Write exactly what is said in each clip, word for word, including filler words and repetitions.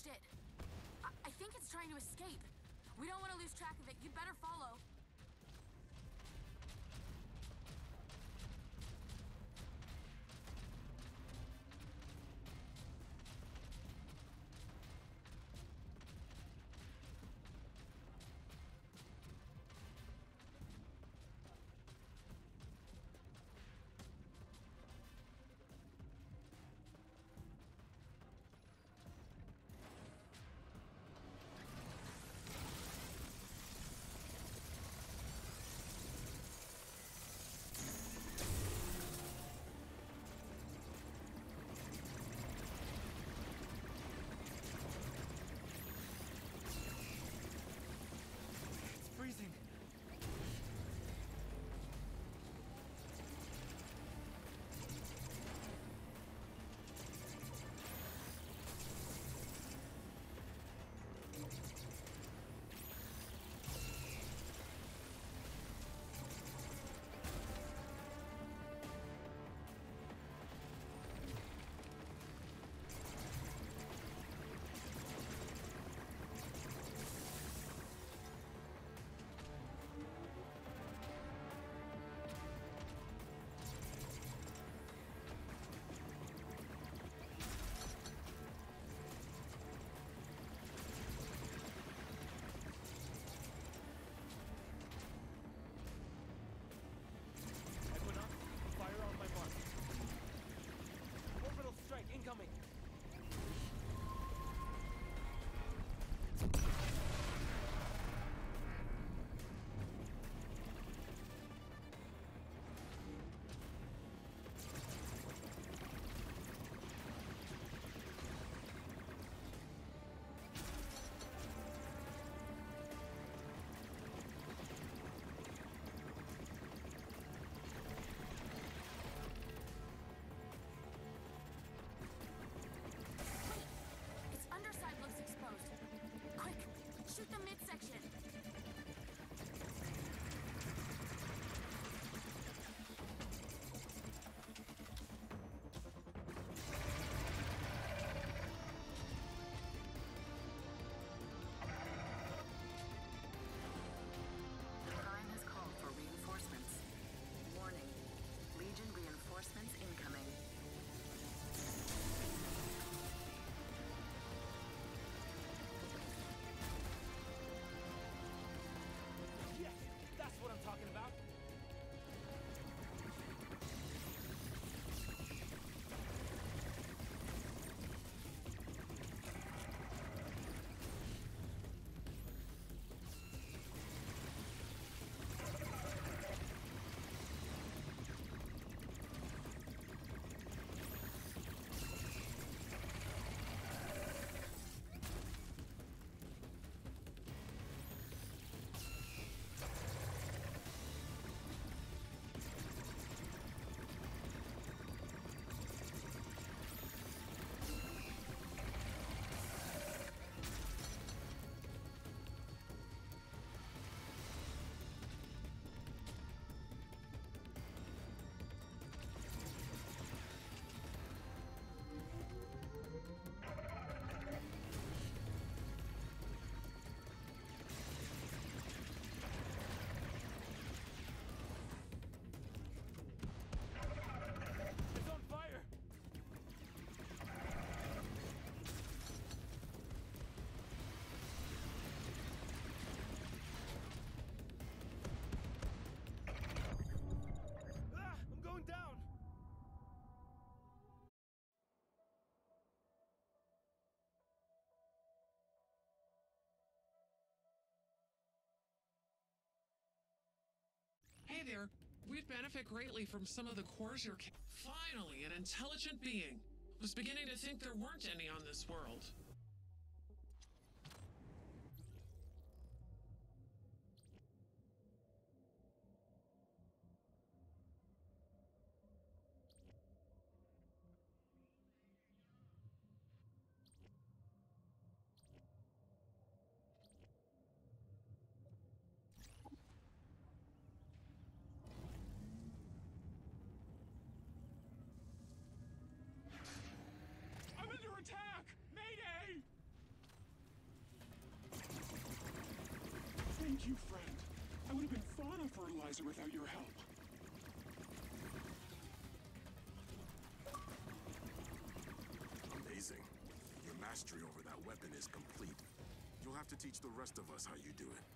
damaged it. I, I think it's trying to escape. We don't want to lose track of it. You'd better follow. Freezing. Fire on my mark. Orbital strike incoming. Quick, shoot the midsection. Prime has called for reinforcements. Warning, Legion reinforcements incoming. That's what I'm talking about. Hey there, we'd benefit greatly from some of the cores you're ca- Finally, an intelligent being. Was beginning to think there weren't any on this world. I'm under attack! Mayday! Thank you, friend. I would have been fauna fertilizer without your help. Amazing. Your mastery over that weapon is complete. You'll have to teach the rest of us how you do it.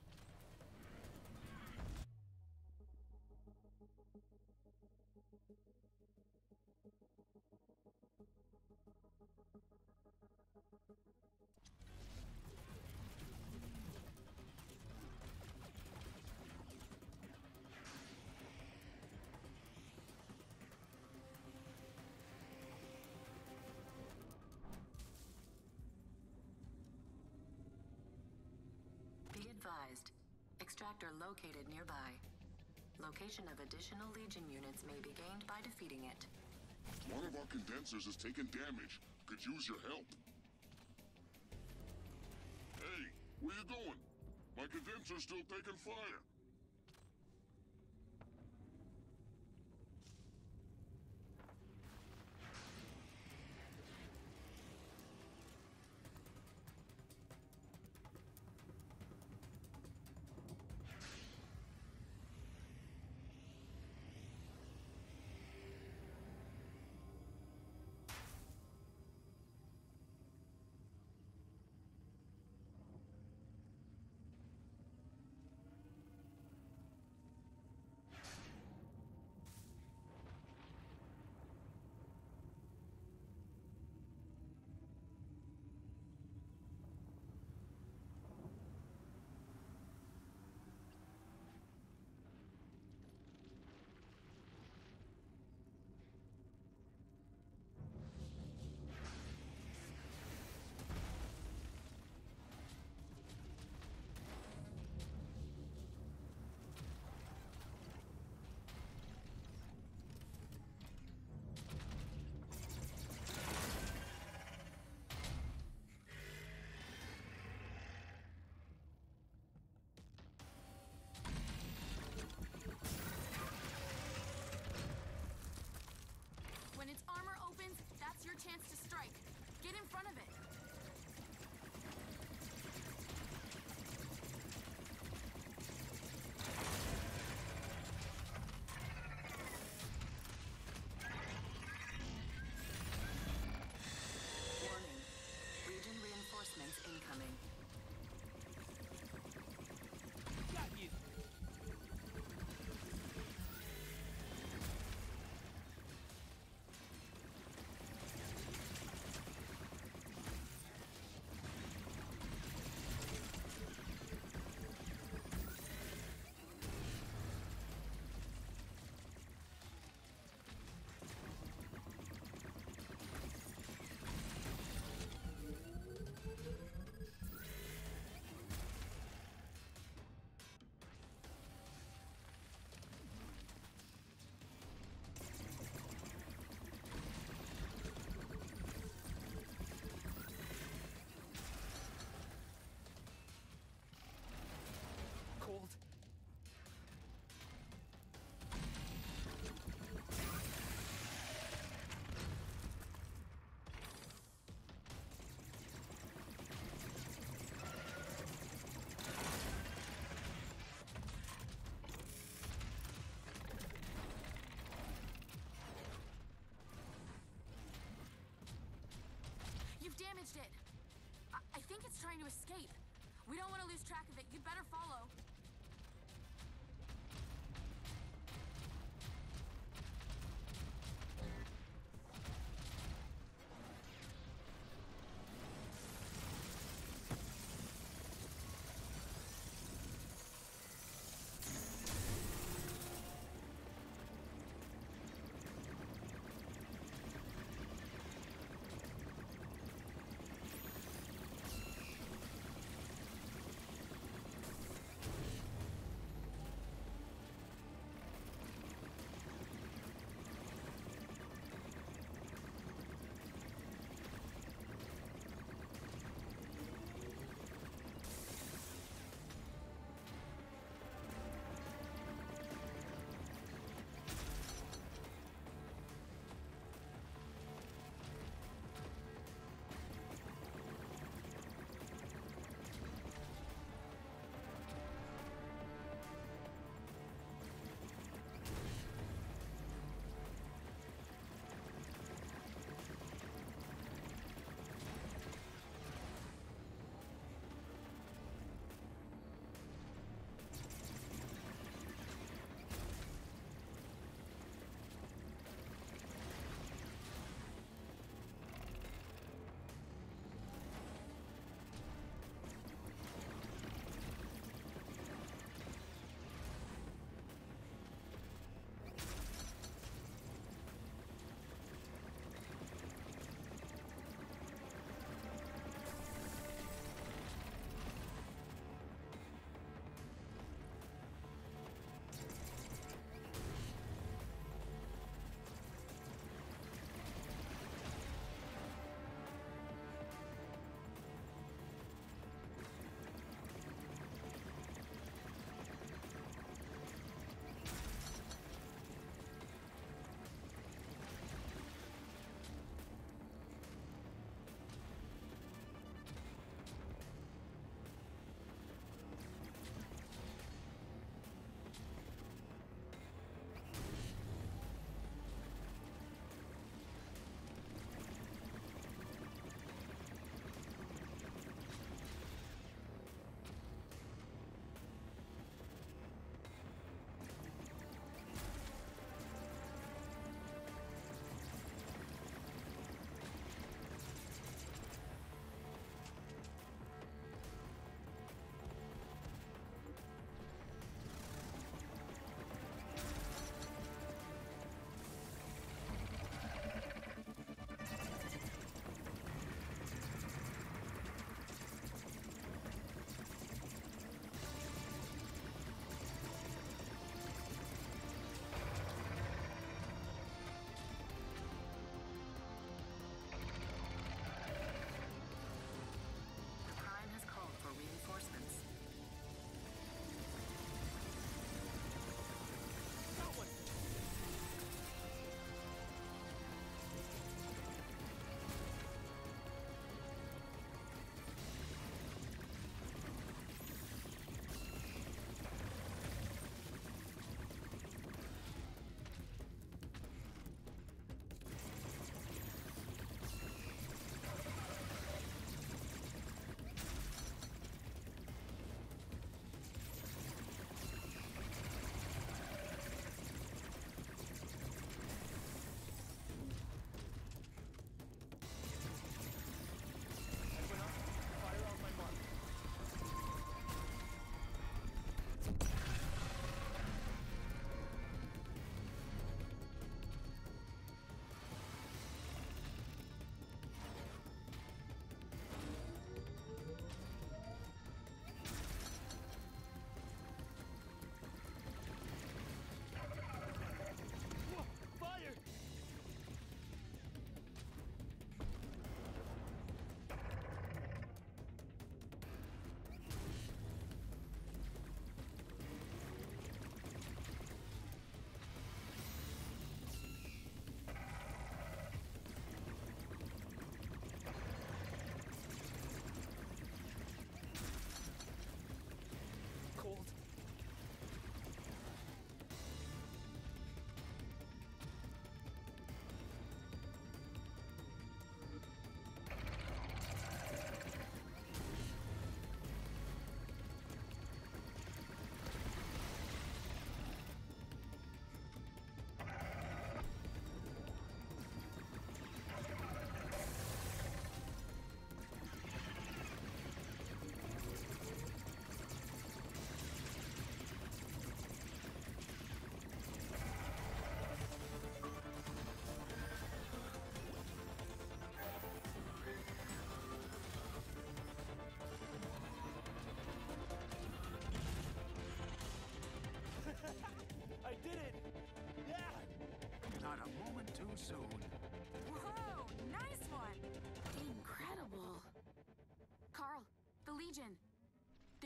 Be advised. Extractor located nearby. Location of additional Legion units may be gained by defeating it. One of our condensers has taken damage. Could use your help. Hey, where you going? My condenser's still taking fire. When its armor opens, that's your chance to strike. Get in front of it. Warning. Legion reinforcements incoming. Got you. Cold. You've damaged it. I, I think it's trying to escape. We don't want to lose track of it. You'd better follow.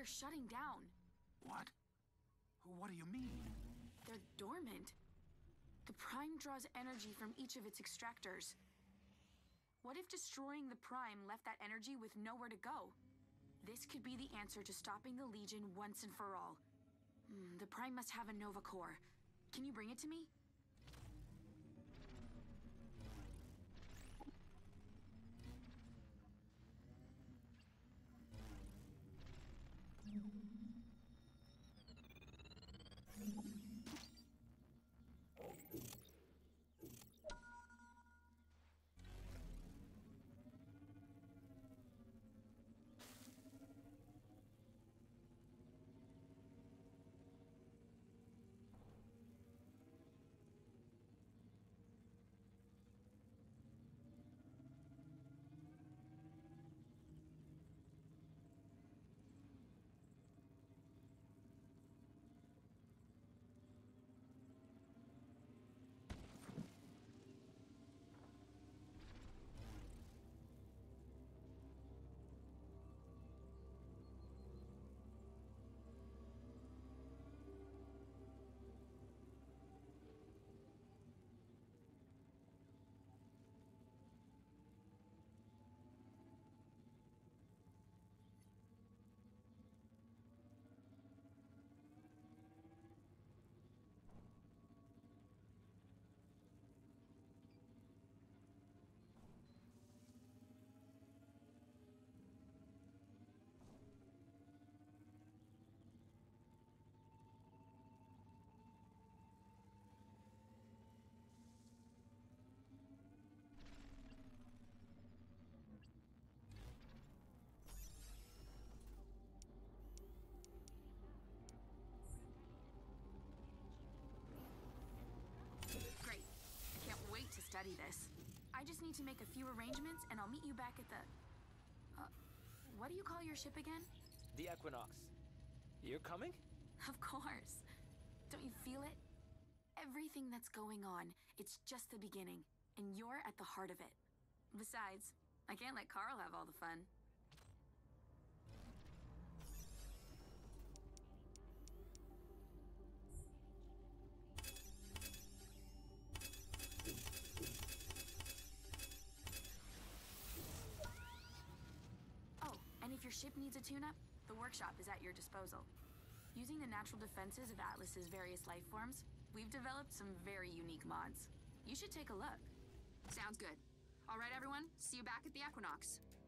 they're shutting down. What? What do you mean? They're dormant. The Prime draws energy from each of its extractors. What if destroying the Prime left that energy with nowhere to go? This could be the answer to stopping the Legion once and for all. Hmm, the Prime must have a Nova Core. Can you bring it to me? Study this. I just need to make a few arrangements and I'll meet you back at the... Uh, what do you call your ship again? The Equinox. You're coming? Of course. Don't you feel it? Everything that's going on, it's just the beginning, and you're at the heart of it. Besides, I can't let Carl have all the fun. If your ship needs a tune-up, the workshop is at your disposal. Using the natural defenses of Atlas's various life forms, we've developed some very unique mods. You should take a look. Sounds good. All right, everyone, see you back at the Equinox.